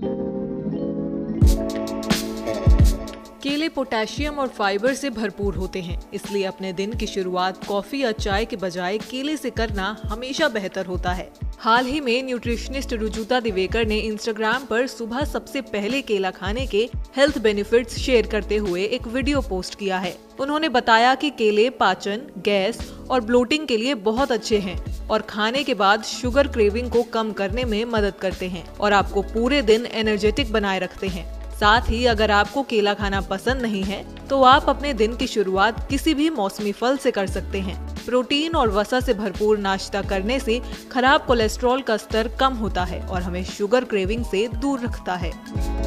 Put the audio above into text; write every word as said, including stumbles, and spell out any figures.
केले पोटेशियम और फाइबर से भरपूर होते हैं, इसलिए अपने दिन की शुरुआत कॉफी या चाय के बजाय केले से करना हमेशा बेहतर होता है। हाल ही में न्यूट्रिशनिस्ट रुजुता दिवेकर ने इंस्टाग्राम पर सुबह सबसे पहले केला खाने के हेल्थ बेनिफिट्स शेयर करते हुए एक वीडियो पोस्ट किया है। उन्होंने बताया कि केले पाचन, गैस और ब्लोटिंग के लिए बहुत अच्छे हैं और खाने के बाद शुगर क्रेविंग को कम करने में मदद करते हैं और आपको पूरे दिन एनर्जेटिक बनाए रखते हैं। साथ ही अगर आपको केला खाना पसंद नहीं है तो आप अपने दिन की शुरुआत किसी भी मौसमी फल से कर सकते हैं। प्रोटीन और वसा से भरपूर नाश्ता करने से खराब कोलेस्ट्रॉल का स्तर कम होता है और हमें शुगर क्रेविंग से दूर रखता है।